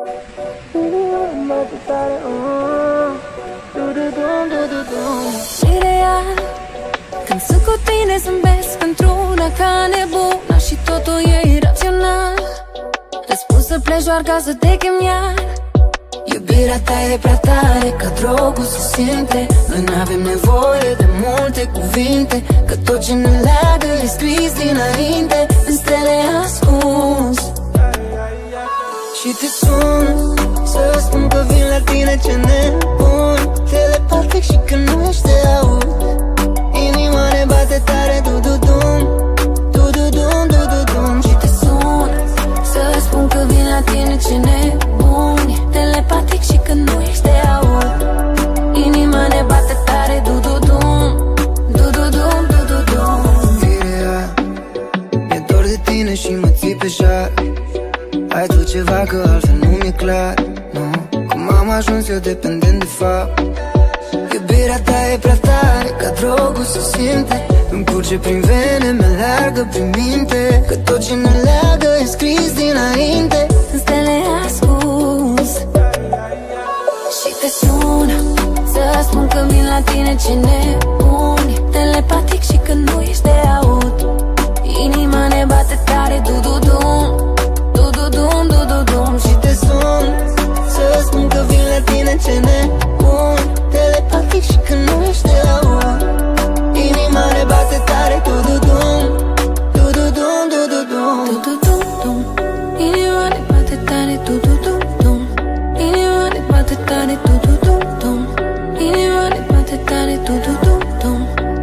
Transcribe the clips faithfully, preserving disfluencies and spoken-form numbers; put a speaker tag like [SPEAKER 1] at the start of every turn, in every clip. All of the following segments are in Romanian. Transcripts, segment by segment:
[SPEAKER 1] Ideal, când sunt cu tine zâmbesc într-una ca nebuna și totul e irațional. Răspuns să pleci doar ca să te chem iar. Iubirea ta e prea tare, ca drogul se simte. Noi n-avem nevoie de multe cuvinte, că tot ce ne leagă e scris dinainte în stele ascuns. Și te sun să spun că vin la tine, ce nebun, telepatic și că nu ești de aud. Inima ne bate tare, du-du-dum, du-du-dum, du-du-dum. Și te sun să spun că vin la tine, ce nebun, telepatic și că nu ești de aud. Inima ne bate tare, du-du-dum, du-du-dum, du-du-dum. Firea, mi-e dor de tine și mă ții pe jar. Ai tu ceva că altfel nu mi-e clar, nu. Cum am ajuns eu dependent de fapt. Iubirea ta e prea tare, ca drogul se simte. Îmi curge prin vene, mă leagă prin minte, că tot ce ne leagă e scris dinainte în stele ascuns. Și te sun să spun că vin la tine, ce nebuni, telepatic și că nu ești de aud. Inima ne bate tare, du-du-dum, du-du-dum, du-du-dum. Și te sun să spun că vin la tine, ce nebun, telepatic și că nu ești de aud. Inima ne bate tare, du-du-dum, du-du-dum, du-du-dum, du-du-dum-dum. Inima ne bate tare, du-du-dum-dum. Inima ne bate tare, du-du-dum-dum. Inima ne bate tare, du-du-dum-dum.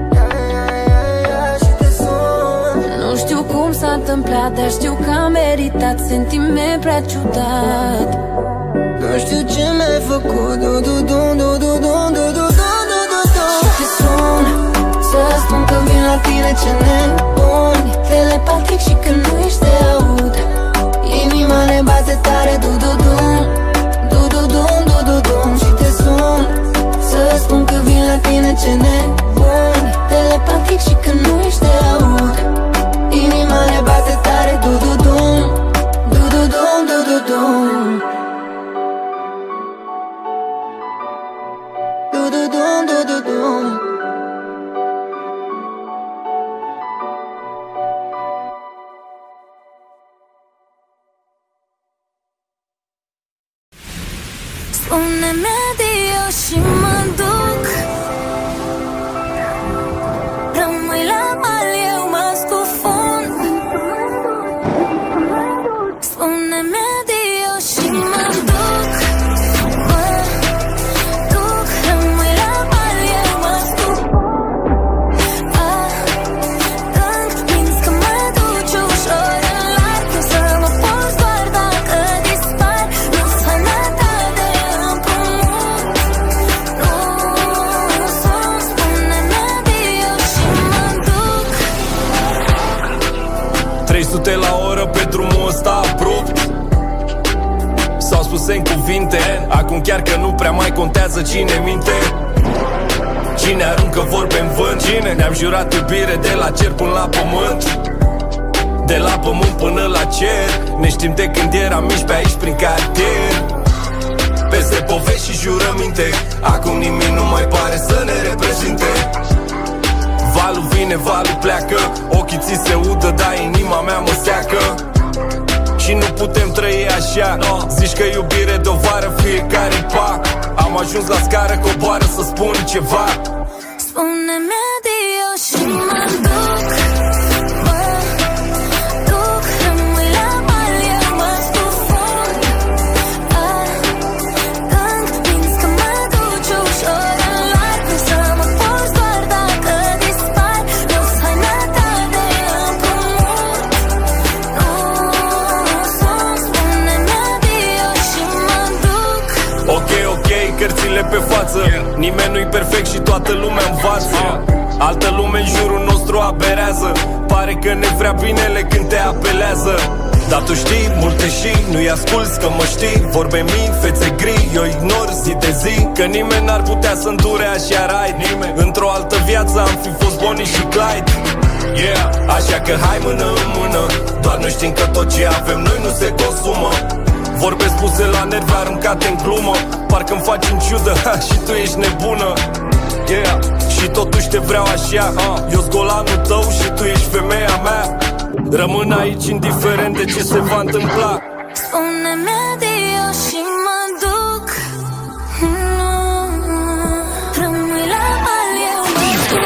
[SPEAKER 1] Nu știu cum s-a întâmplat, dar știu că am meritat sentiment prea ciudat. Nu știu ce mi-ai făcut, du-du-dum, du-du-dum, du-du-dum, du-du-dum. Și te sun să spun că vin la tine, ce nebuni, telepatic și că nu ești de aud. Inima ne bate tare, du-du-dum, du-du-dum, du-du-dum. Și te sun să spun că vin la tine, ce nebuni, telepatic și că nu ești de aud. Inima ne bate tare, du-du-dum, du-du-dum, du-du-dum. Du-du-dum, du-du-dum. Spune-mi adio și mă duc. Rămâi la mal, eu mă scufund. Spune-mi adio și mă duc. Mă duc, rămâi la mal, eu mă scufund. Când minți că mă duci ușor în larg, cum să mă poți doar dacă dispar. Nu-s faina ta de împrumut. Nu sunt, spune-mi adio și mă duc.
[SPEAKER 2] trei sute la oră pe drumul ăsta abrupt. S-au spus în cuvinte, acum chiar că nu prea mai contează cine minte. Cine aruncă vorbe în vânt, cine ne-am jurat iubire de la cer până la pământ. De la pământ până la cer, ne știm de când eram mici pe aici prin cartier. Peste povești și jurăminte, acum nimic nu mai pare să ne reprezinte. Valul vine, valul pleacă, ochii ți se udă, dar inima mea mă seacă. Și nu putem trăi așa, zici că iubire de o vară fiecare pac. Am ajuns la scară, coboară să spun ceva.
[SPEAKER 1] Spune-mi adio și mă duc. Mă duc, rămâi la mal, eu mă scufund. Când minți că mă duci ușor în larg, cum să mă poți doar dacă dispar. Nu-s faina ta de împrumut. Nu sunt, spune-mi adio și mă duc.
[SPEAKER 2] Ok, ok, cărțile pe față, nimeni nu-i perfect și toată lumea învață. Altă lume în jurul nostru aberează, pare că ne vrea binele când te apelează. Dar tu știi multe și nu-i asculți că mă știi. Vorbe mii, fețe gri, eu ignor zi de zi, că nimeni n-ar putea să îndure așa ride. Într-o altă viață am fi fost Bonnie și Clyde. Yeah, așa că hai mână în mână, doar noi știm că tot ce avem noi nu se consumă. Vorbe spuse la nervi aruncate în glumă, parcă-mi faci în ciudă, ha, și tu ești nebună. Yeah. Și totuși te vreau așa, uh. Eu-s golanul tău și tu ești femeia mea. Rămân aici indiferent de ce se va întâmpla.
[SPEAKER 1] Spune-mi adio și mă duc. Rămâi la bal, eu mă duc.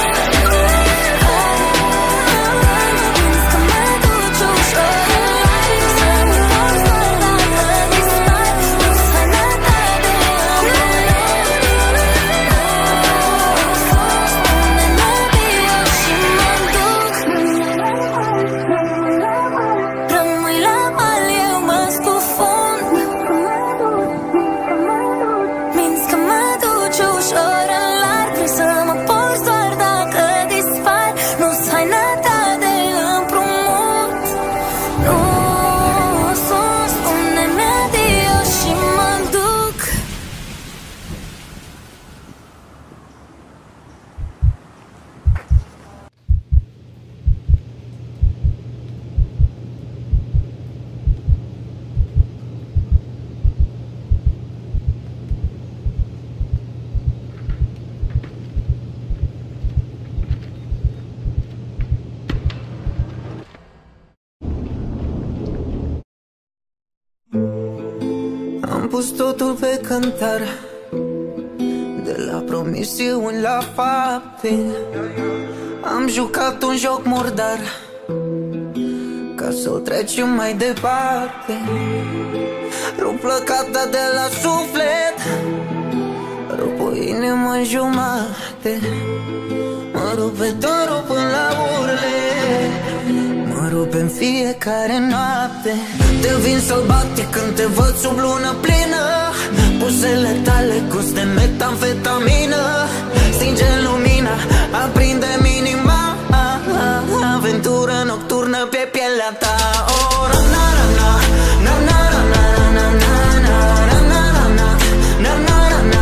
[SPEAKER 3] Am pus totul pe cântar, de la promisiuni la fapte. Am jucat un joc murdar, ca să o trecem mai departe. Rup plăcata de la suflet, rup o inimă în jumate. Mă rupe dorul până la urle, mă rupe în fiecare noapte. Te vin sălbatic când te văd sub lună plină. Pusele tale gust de metamfetamină. Stinge lumina, aprinde minima. Aventură nocturnă pe pielea ta. Oh, na na na na na na na na na na na na na na na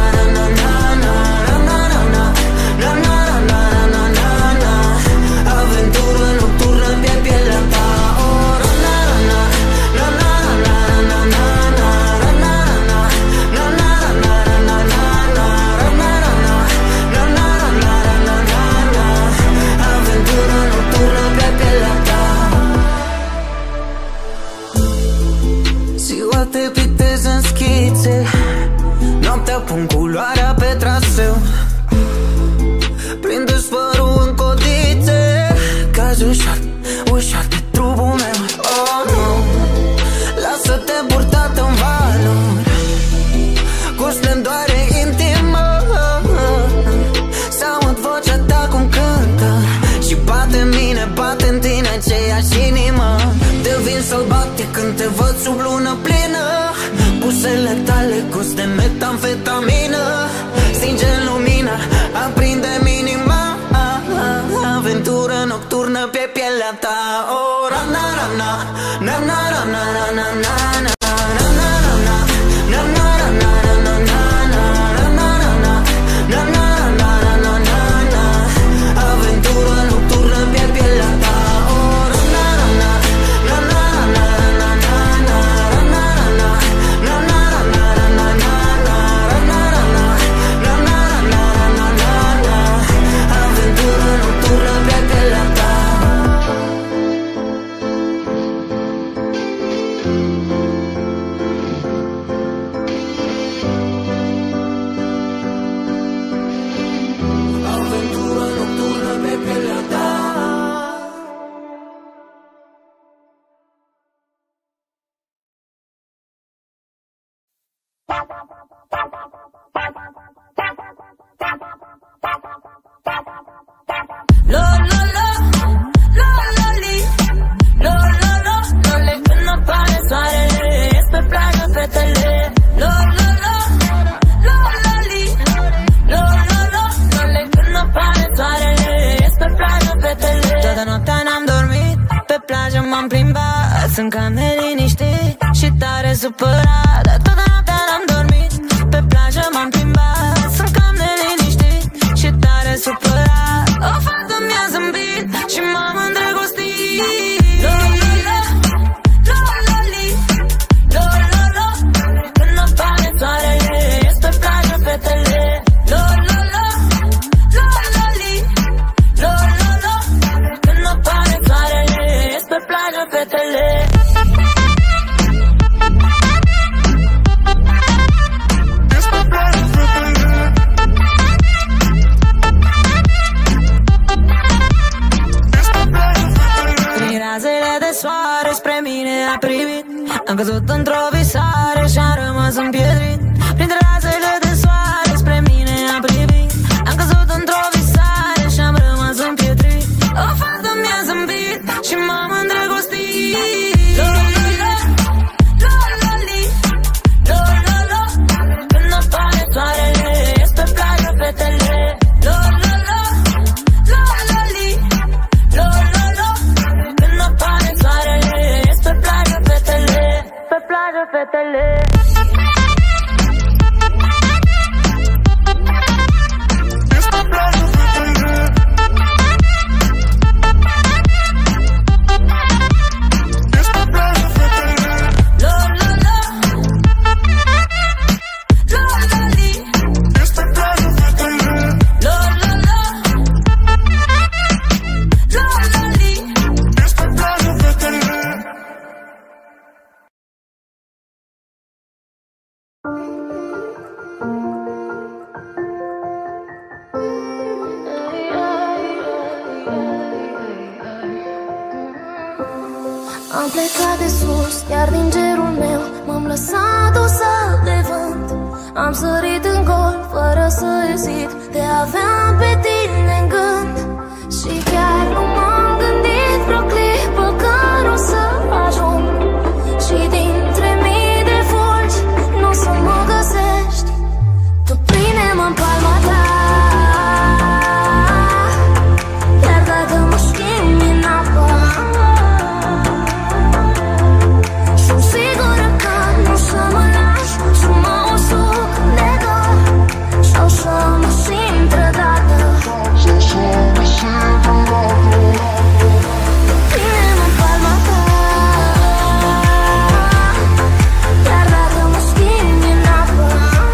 [SPEAKER 3] na. Aventură nocturnă pe pielea ta. Oh, na na na na na na na na na na na na na na na. Aventură nocturnă pe pielea ta. Ziua te pictez în schițe, noaptea pun culoarea pe traseu. Prinde sfărul în codițe, cazi ușor, ușor de trupul meu. Oh, nu, lasă-te purtat în valuri, cu splendoare intimă. S-aud vocea ta cum cântă și bate în mine, bate în tine aceeași inimă. Devin sălbatic când te văd sub lună plină. Busele tale gust de metamfetamină. Stinge lumina, aprinde minima. Aventură nocturnă pe pielea ta. Oh, na na na na na na na na na na. Aventură nocturnă pe pielea ta. Oh, na na na na na na na na na na na na na na na. Aventură nocturnă pe pielea ta. Aventură nocturnă pe pielea ta.
[SPEAKER 1] Lo, lo, lo, lo, lo, li. Lo, lo, lo, lo, le când apare soarele. Ies pe plajă fetele. Lo, lo, lo, lo, lo, li. Lo, lo, lo, lo, le când apare soarele. Ies pe plajă fetele. Toată noaptea n-am dormit, pe plajă m-am plimbat. Sunt cam neliniștit și tare supărat. Dar toată noaptea n-am dormit, pe plajă m-am plimbat. Sunt cam neliniștit și tare supărat. O fată mi-a zâmbit și m-am îndrăgostit. Lo, lo, lo, lo, lo, li. Lo, lo,
[SPEAKER 4] într-o visare și-am rămas împietrit. Printre razele de soare spre mine a privit. Am căzut într-o visare și-am rămas împietrit. O fată mi-a zâmbit și m-am îndrăgostit. Lo, lo, lo, lo, lo, li, lo, lo, lo. Când apare soarele, ies pe plajă fetele. Lo, lo, lo, lo, lo, li, lo, lo, lo. Când apare soarele, ies pe plajă fetele. Pe plajă fetele.
[SPEAKER 1] Am plecat de sus, iar din gerul meu m-am lăsat dusă de vânt. Am sărit în gol, fără să ezit, te aveam pe tine în gând. Și chiar nu m-am gândit vreo clipă că n-o să ajung. Și dintre mii de fulgi n-o să mă găsești. Tu prinde-mă în palma ta, chiar dacă mă schimbi în apă. Sigură că nu să mă lași, să mă usuc de dor, sau să mă simt trădată. Ține-mă în palma ta, chiar dacă mă schimbi în apă.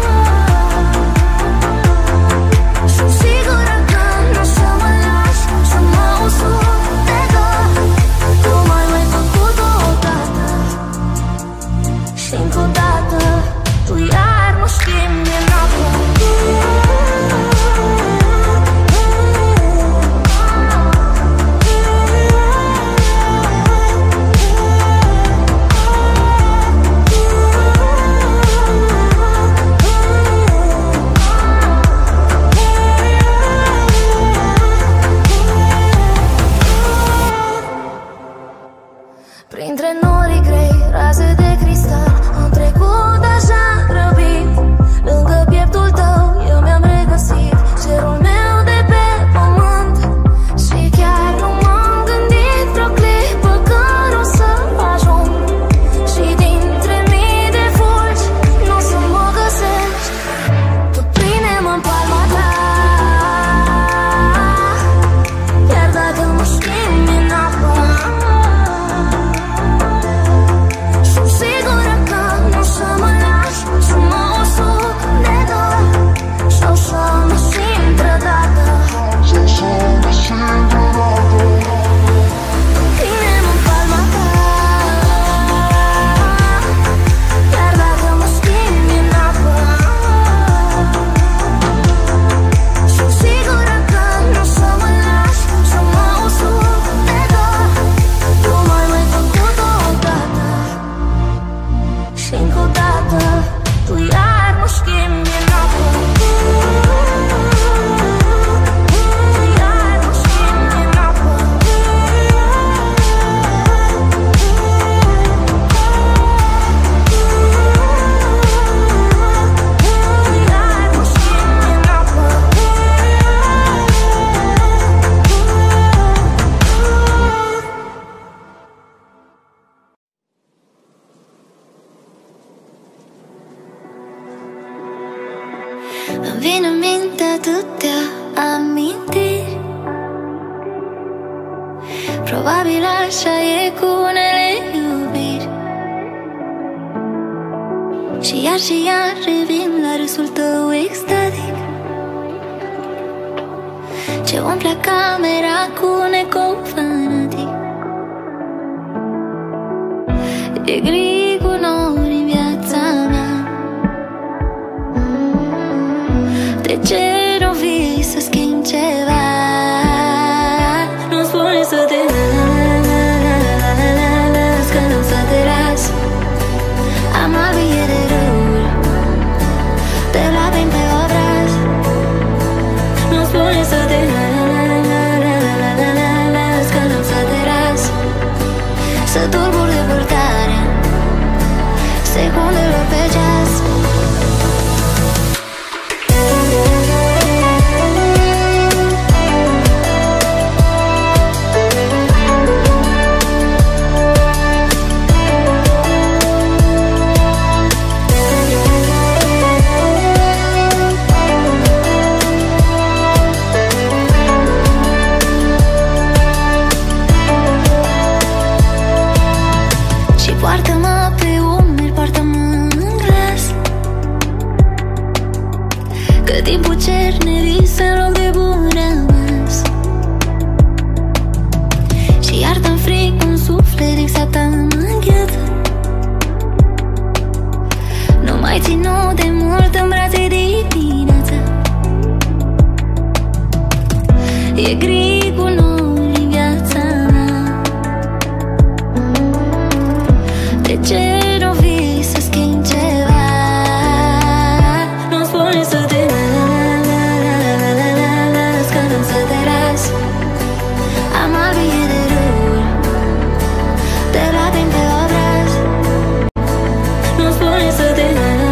[SPEAKER 1] Sunt sigură că nu să mă lași, să mă usuc de dor, cum ai mai făcut-o odată. Și încă o dată, tu iar mă schimbi în apă. Printre norii grei, raze de cristal, am trecut așa grăbit. Lângă pieptul tău eu mi-am regăsit cerul meu de pe pământ. Și chiar nu m-am gândit vreo clipă că n-o să ajung. Și dintre mii de fulgi n-o să mă găsești. Tu prinde-mă în palma ta, chiar dacă mă schimbi în apă. Sigură că nu să mă lași, să mă usuc de dor, sau să mă simt trădată. Ține-mă în palma ta, chiar dacă mă schimbi în apă. Sunt sigură că nu să mă lași, să mă usuc de dor, cum ai mai făcut-o odată. Și încă o dată, tu iar mă schimbi în apă. Tu iar mă schimbi în apă. Tu iar mă schimbi în apă.
[SPEAKER 5] Îmi vin în minte atâtea amintiri. Probabil așa e cu unele iubiri. Și iar și iar revin la râsul tău extatic, ce umple camera cu un ecou fanatic. E gri cu nori în viața mea. De ce nu vii să schimbi ceva? Nu spune să te las, că nu o să te las. pe ceas. Poartă-mă pe umeri, poartă-mă în glas, că timpul cerne vise în loc de bun rămas. Și iartă-mi fric un suflet exact am îngheț. Nu mai ținu de mult în brațe dimineața. E gri cu noi în viața mea. De ce nu vii să schimbi ceva? Nu-mi spune să te las, că nu să te las. Am albie de râuri, de lacrimi pe obraz. Nu-mi spune să te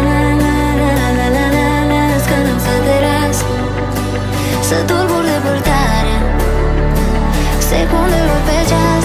[SPEAKER 5] las, că nu să te las. Să tulbur de purtare secundelor pe ceas.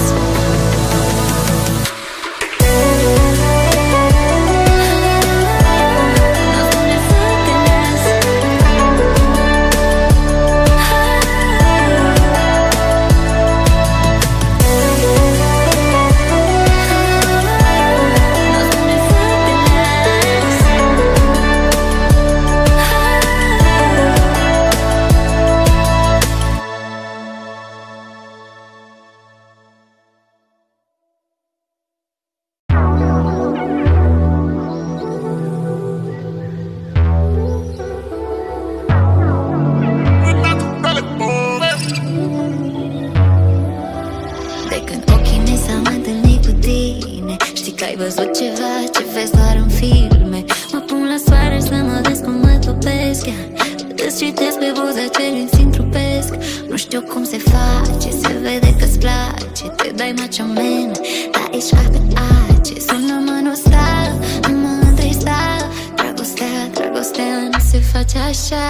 [SPEAKER 5] Ai văzut ceva ce vezi doar în filme. Mă pun la soare să mă vezi cum mă topesc. Îți citesc pe buze ce îmi simt trupesc. Nu știu cum se face, se vede că-ți place. Te dai macho man, dar ești ca pe ace. Sună-mă nostal, nu mă întrista. Dragostea, dragostea nu se face așa.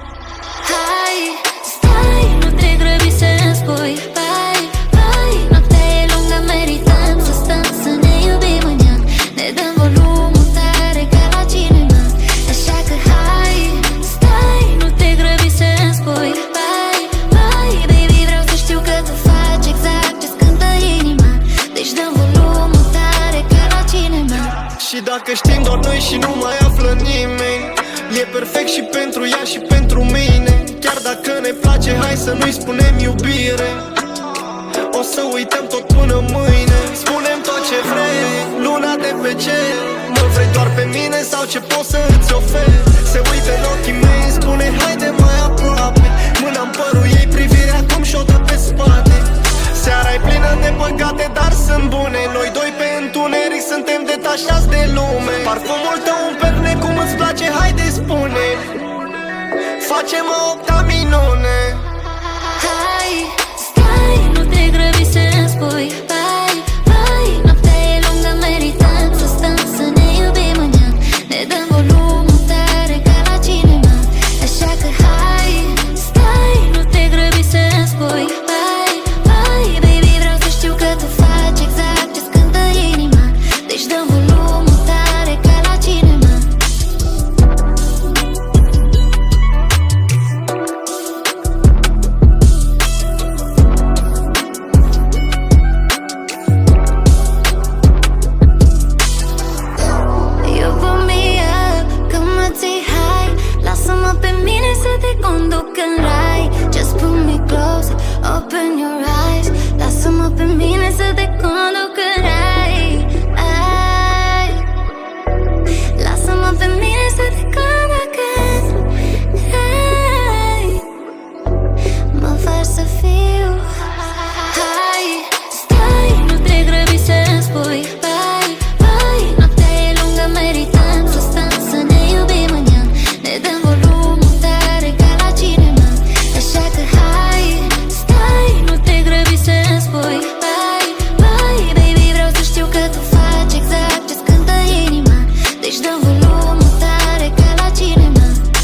[SPEAKER 5] Hai, stai, nu te grăbi să-mi spui bye, bye. Noaptea e lungă, merităm să stăm să ne iubim în ea. Ne dăm volumul tare ca la cinema. Așa că hai, stai, nu te grăbi să-mi spui bye, bye. Baby, vreau să știu că tu faci exact ce-ți cântă inima. Deci dăm volumul tare ca la cinema.
[SPEAKER 6] Și dacă știm doar noi și nu mai află nimeni, e perfect și pentru ea și pentru mine. Chiar dacă ne place, hai să nu-i spunem iubire. O să uităm tot până mâine. Spunem tot ce vrei, luna de pe cer. Mă vrei doar pe mine sau ce pot să îți ofer? Se uită în ochii mei, îmi spune haide mai aproape. Mâna-n părul ei, privirea cum și-o dă pe spate. Seara-i plină de păcate, dar sunt bune. Noi doi pe întuneric suntem detașați de lume. Parfumul tău un perne, cum îți place, haide spune. Facem o opta minune.
[SPEAKER 5] Hai, stai, nu te grăbi să-mi spui bye, bye. Noaptea e lungă, merităm să stăm să ne iubim în ea. Ne dăm volumul tare ca la cinema. Așa că hai, stai, nu te grăbi să-mi spui bye, bye. Baby, vreau să știu că tu faci exact ce-ți cântă inima. Deci dăm volumul tare ca la cinema. Conduc în rai, just pull me close, open your eyes. Lasă-mă pe mine să te conduc în rai, ai. Lasă-mă pe mine să te conduc în rai. Mă faci să fiu. Hai, stai, nu te grăbi să-mi spui bye, bye. Noaptea e lungă, merităm să stăm să ne iubim în ea. Ne dăm volumul tare ca la cinema. Așa că hai, stai, nu te grăbi să-mi spui bye, bye. luăm o tare ca la cinema.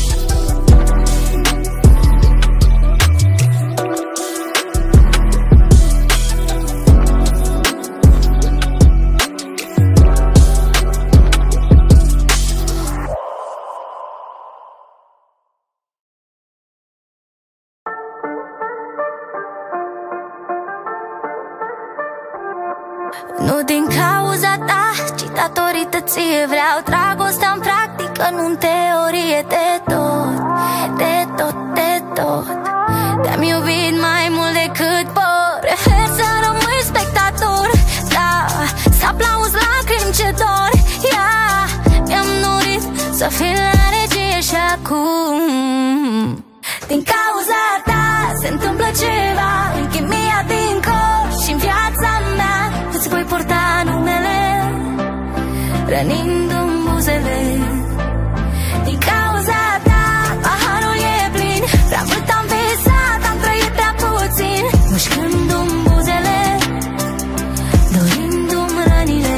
[SPEAKER 1] Nu din cauza ta, ci datorită ție. Vreau dragostea în practică, nu în teorie. De tot, de tot, de tot te-am iubit mai mult decât pot. Prefer să rămâi spectator, da, să aplauzi lacrimi ce dor. Yeah, mi-am norit să fii la regie și acum din cauza ta se întâmplă ceva în chimia din corp și în viața mea. Îți voi purta numele, rănindu-mi buzele. Din cauza ta, paharul e plin. Prea mult am visat, am trăit prea puțin, mușcându-mi buzele, dorindu-mi rănile.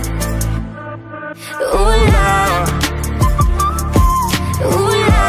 [SPEAKER 1] Ula, ula.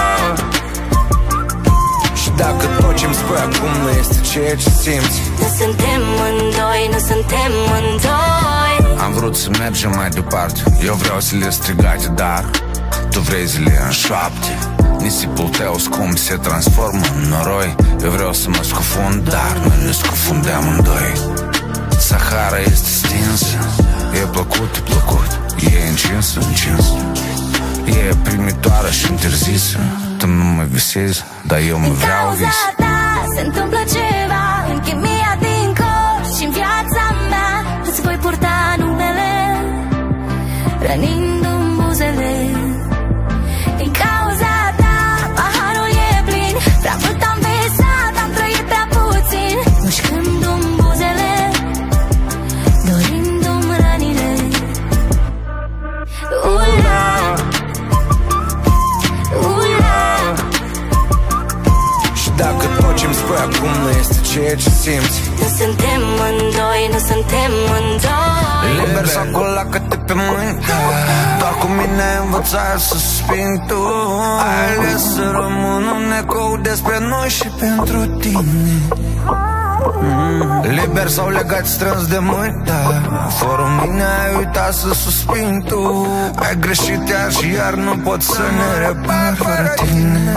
[SPEAKER 7] Și dacă tot ce-mi spui acum nu este ceea ce simți,
[SPEAKER 1] nu suntem mândoi, nu suntem mândoi.
[SPEAKER 7] am vrut să mergem mai departe, eu vreau să le strigate, dar tu vrei să le înșoapte. Nisipul tău scump se transformă în noroi. Eu vreau să mă scufund, dar noi ne scufundăm amândoi. Sahara este stinsă, e plăcut, e plăcut, e încinsă, încins, e primitoare și interzisă. Tu nu mă visezi, dar eu mă vreau vis.
[SPEAKER 1] Se întâmplă ceva în chimia din corp și în viața mea. Îți voi purta numele, rănindu-mi buzele. Din cauza ta, paharul e plin. Prea mult am visat, am trăit prea puțin, mușcându-mi buzele, dorindu-mi rănile. Ula, ula.
[SPEAKER 7] Și dacă tot ce-mi spui acum nu este ceea ce simți,
[SPEAKER 1] nu suntem mândoi, nu suntem mândoi.
[SPEAKER 7] liber sau colacă-te pe mâini, doar cu mine ai învățat să suspini tu. Ai ales să rămân un ecou despre noi și pentru tine. mm. Liber sau legat strâns de mâini, da, fără mine ai uitat să suspini tu. Ai greșit iar și iar, nu pot să ne repar fără tine.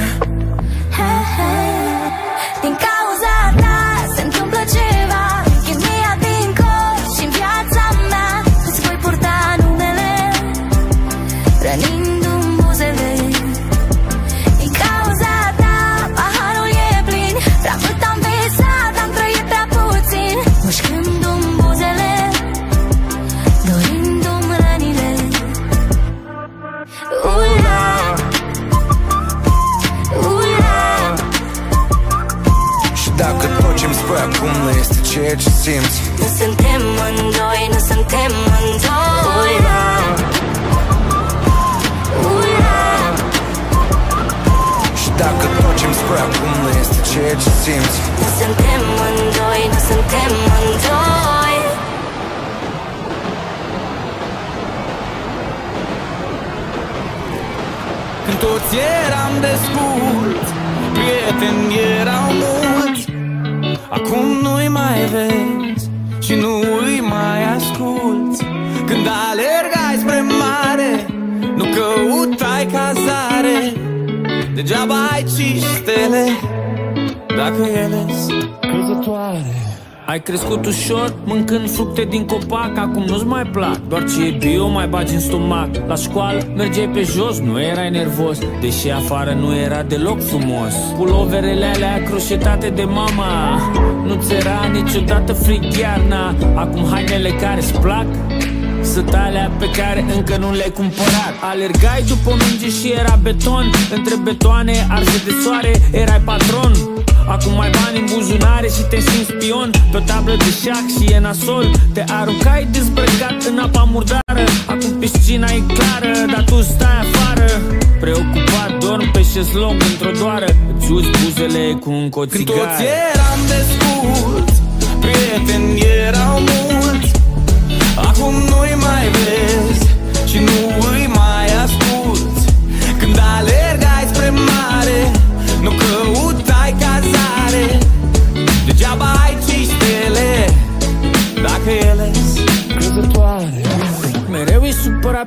[SPEAKER 1] Din cauza ta se întâmplă ceva în chimia din corp și în viața mea. Îți voi purta numele, rănindu-mi buzele. Din cauza ta, paharul e plin. Prea mult am visat, am trăit prea puțin, mușcându-mi buzele, dorindu-mi rănile. Ula, ula.
[SPEAKER 7] Și dacă tot ce-mi spui acum nu este ceea ce simți,
[SPEAKER 1] nu suntem mândoi, nu suntem mândoi. Ula, ula.
[SPEAKER 7] Și dacă tot ce-mi spui acum nu este ceea ce simți,
[SPEAKER 1] nu suntem mândoi, nu suntem mândoi.
[SPEAKER 8] Când toți eram desculți, prieteni erau mulți, acum nu-i mai vezi și nu îi mai asculți. Când alergai spre mare, nu căutai cazare, degeaba ai cinci stele dacă ele-s căzătoare.
[SPEAKER 9] Ai crescut ușor, mâncând fructe din copac, acum nu-ți mai plac, doar ce e bio mai bagi în stomac. La școală mergeai pe jos, nu erai nervos, deși afară nu era deloc frumos. Puloverele alea croșetate de mama, nu-ți era niciodată frig iarna. Acum hainele care-ți plac sunt alea pe care încă nu le-ai cumpărat. Alergai după minge și era beton, între betoane arse de soare, erai patron. Acum ai bani în buzunare și te simți spion pe o tablă de șac și e nasol. Te aruncai dezbrăcat în apa murdară, acum piscina e clară, dar tu stai afară. Preocupat dormi pe șezlong într-o doară, îți uzi buzele cu încă o țigară.
[SPEAKER 8] Când toți eram desculți, prieteni erau mulți, acum nu-i mai vezi și nu îi mai asculti.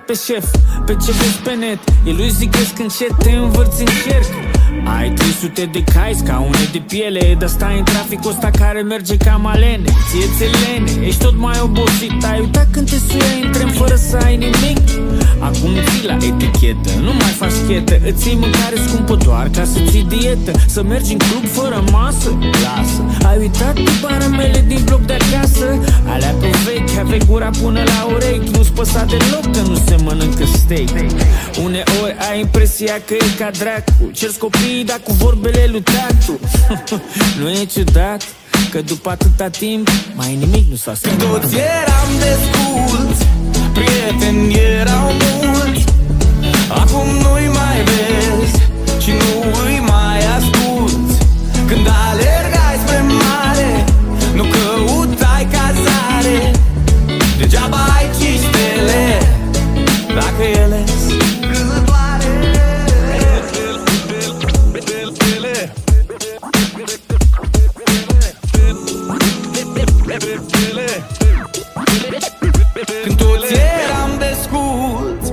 [SPEAKER 9] pe șef, pe ce vezi pe net. El lui zic crezi încet, te învârți în cerc. Ai trei sute de cai, scaune de piele, dar stai în traficul ăsta care merge ca malene. Ție-ți lene, ești tot mai obosit. Ai uitat când te suia în tren fără să ai nimic. Acum ții la etichetă, nu mai faci chetă. Îți iei mâncare scumpă doar ca să ții dietă. Să mergi în club fără masă, lasă. Ai uitat tiparamele din bloc de acasă. Alea pe vechi, aveai gura până la urechi. Nu-ți păsa deloc că nu se mănâncă steak. Uneori ai impresia că e ca dracu. Cer copiii, dar cu vorbele lui tatu. Nu e ciudat că după atâta timp mai nimic nu s-a schimbat.
[SPEAKER 8] Toți eram desculți, prieteni erau mulți. Acum nu-i mai vezi și nu îi mai asculți. Când alergai spre mare, nu căutai cazare. Degeaba ai cinci stele dacă ele când toți eram desculți,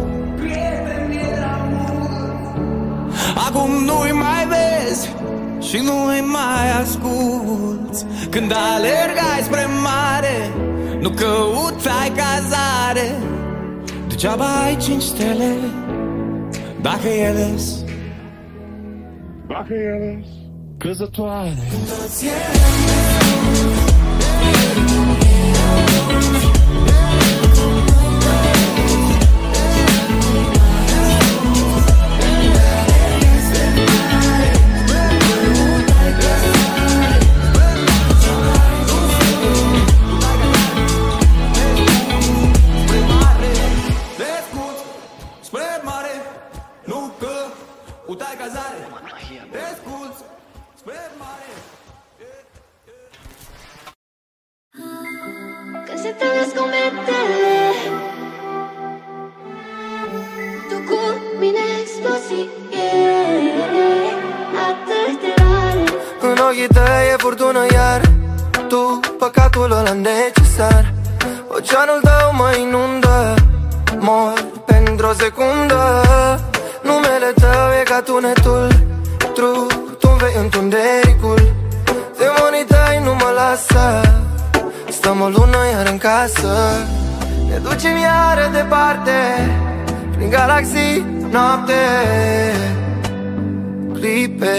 [SPEAKER 8] acum nu-i mai vezi și nu-i mai asculți. Când alergai spre mare, nu căutai cazare. Degeaba ai cinci stele dacă ele-s Dacă ele-s căzătoare. Când toți eram desculți,
[SPEAKER 5] Când se întâlnesc cometele, tu cu mine explozii, yeah, atât de rare.
[SPEAKER 3] În ochii tăi e furtună iar, tu păcatul ăla necesar. Oceanul tău mă inundă, mor pentru o secundă. Numele tău e ca tunetul, tru, tu-mi vei întunericul. Demonii tăi nu mă lasă, stăm o lună iar în casă. Ne ducem iară departe, prin galaxii, noapte, clipe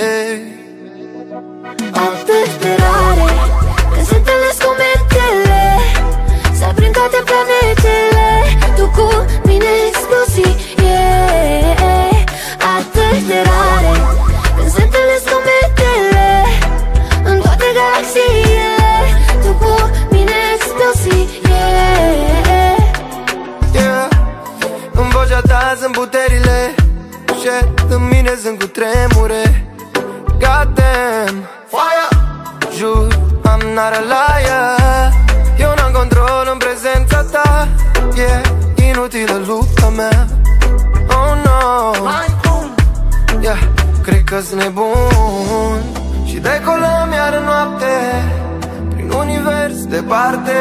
[SPEAKER 5] atât de rare. Când se întâlnesc cometele, se aprind toate planetele. Tu cu mine explozii, yeah, atât de rare. Când se întâlnesc cometele în toate galaxiile, tu cu mine explozii, yeah,
[SPEAKER 3] yeah. În vocea ta sunt puterile și în mine sunt cu tremure. God damn, fire, jur, am not a liar. Eu n-am control în prezența ta, e yeah, inutilă lupta mea. Oh no, yeah, cred că sunt nebun și decolăm iar în noapte, prin univers departe,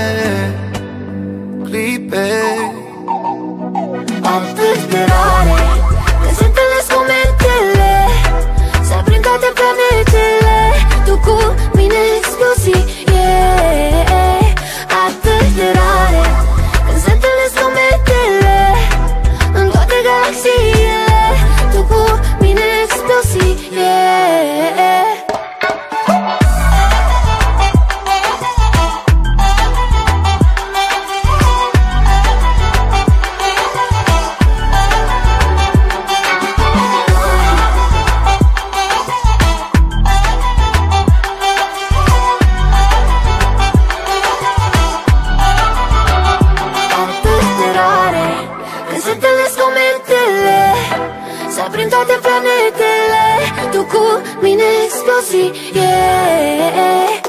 [SPEAKER 3] clipe
[SPEAKER 5] atât de rare. Când se întâlnesc cometele, se aprind toate planetele. Tu cu mine explozii, yeah, atât de rare. Când se întâlnesc cometele în toate galaxiile, tu cu mine explozii, yeah. Prin toate planetele, tu cu mine explozii, yeah.